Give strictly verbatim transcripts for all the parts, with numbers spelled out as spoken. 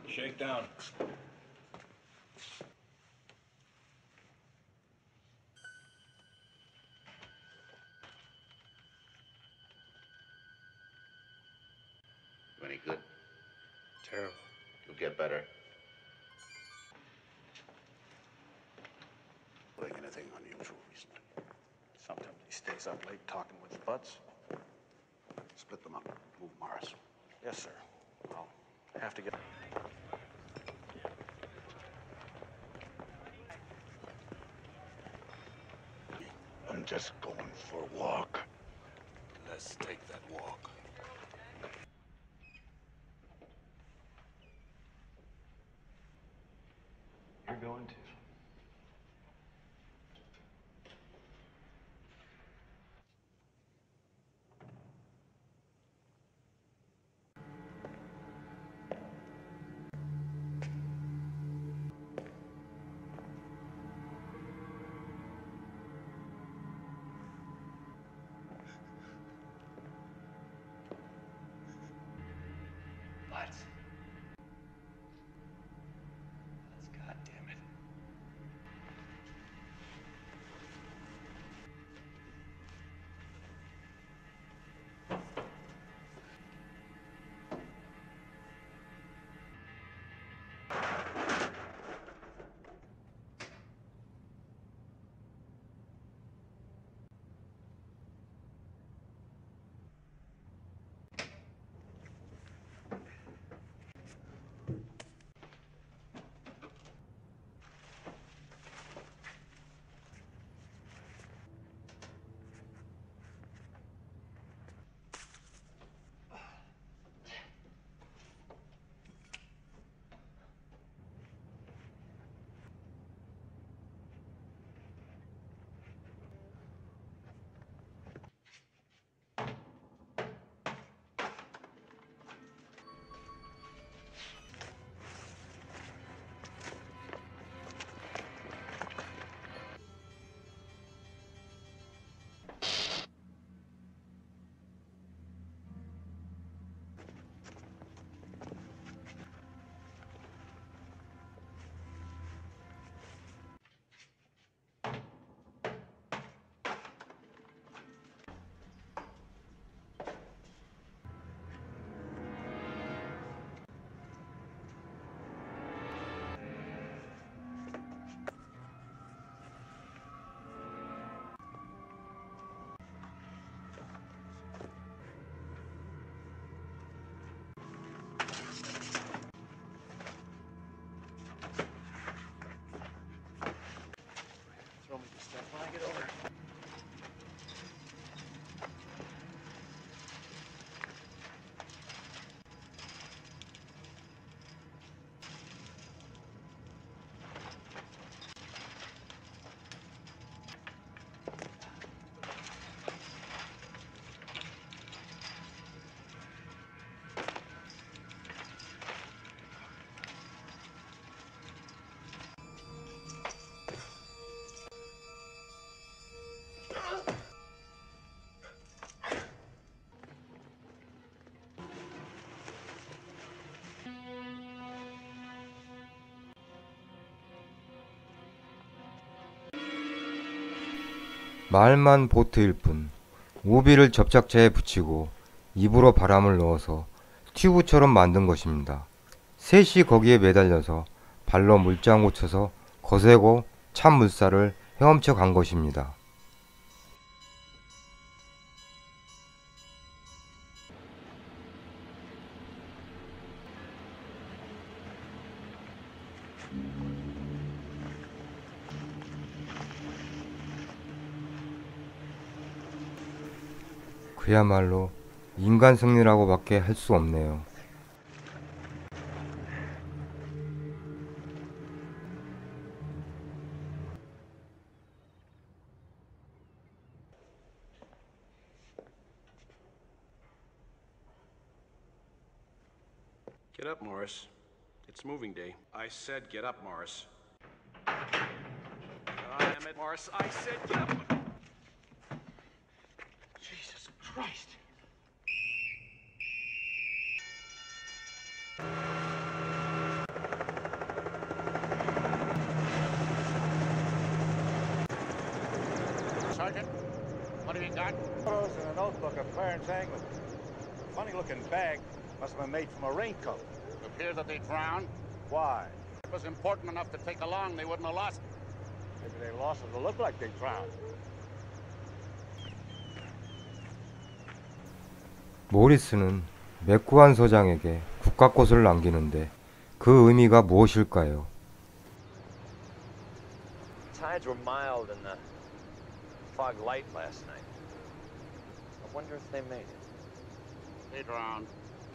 Shake down. Any good? Terrible. You'll get better. Doing anything unusual recently? Sometimes he stays up late talking with the butts. Split them up. Move Morris. Yes, sir. I'll have to get... I'm just going for a walk. Let's take that walk. You're going to. What? That's goddamn it. Throw me the stuff when I get over. 말만 보트일 뿐 우비를 접착제에 붙이고 입으로 바람을 넣어서 튜브처럼 만든 것입니다. 셋이 거기에 매달려서 발로 물장구 쳐서 거세고 찬 물살을 헤엄쳐 간 것입니다. 그야말로 인간 승리라고 밖에 할 수 없네요. Get up, Morris. It's moving day. I said get up, Morris. God damn it, Morris. I said get up. Jesus Christ. Sergeant? What have you got? Photos in a notebook of Clarence Anglin. Funny-looking bag. Must have been made from a raincoat. It appears that they drowned. Why? It was important enough to take along, they wouldn't have lost it. Maybe they lost it to look like they drowned. 모리스는 맥구한 소장에게 국가꽃을 남기는데 그 의미가 무엇일까요? Tides were mild and the fog light last night. I wonder if they made it. They drowned.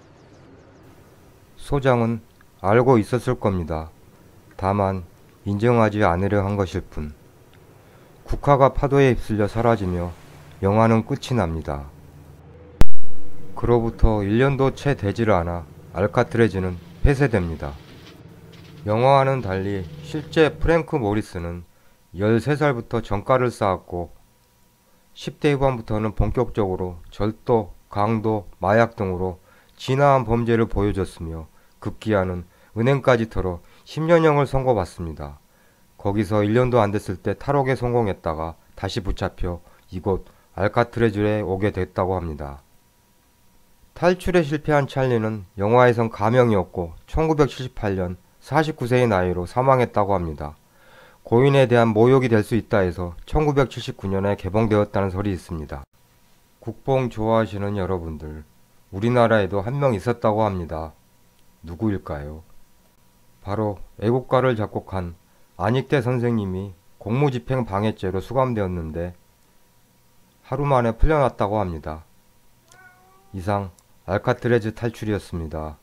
소장은 알고 있었을 겁니다. 다만 인정하지 않으려 한 것일 뿐. 국화가 파도에 휩쓸려 사라지며 영화는 끝이 납니다. 그로부터 일 년도 채 되지를 않아 알카트레즈는 폐쇄됩니다. 영화와는 달리 실제 프랭크 모리스는 열세 살부터 전과를 쌓았고 십 대 후반부터는 본격적으로 절도, 강도, 마약 등으로 진화한 범죄를 보여줬으며 급기야는 은행까지 털어 십 년형을 선고받습니다. 거기서 일 년도 안 됐을 때 탈옥에 성공했다가 다시 붙잡혀 이곳 알카트레즈에 오게 됐다고 합니다. 탈출에 실패한 찰리는 영화에선 가명이었고 천구백칠십팔 년 사십구 세의 나이로 사망했다고 합니다. 고인에 대한 모욕이 될 수 있다 해서 천구백칠십구 년에 개봉되었다는 설이 있습니다. 국뽕 좋아하시는 여러분들, 우리나라에도 한 명 있었다고 합니다. 누구일까요? 바로 애국가를 작곡한 안익대 선생님이 공무집행 방해죄로 수감되었는데 하루 만에 풀려났다고 합니다. 이상 알카트레즈 탈출이었습니다.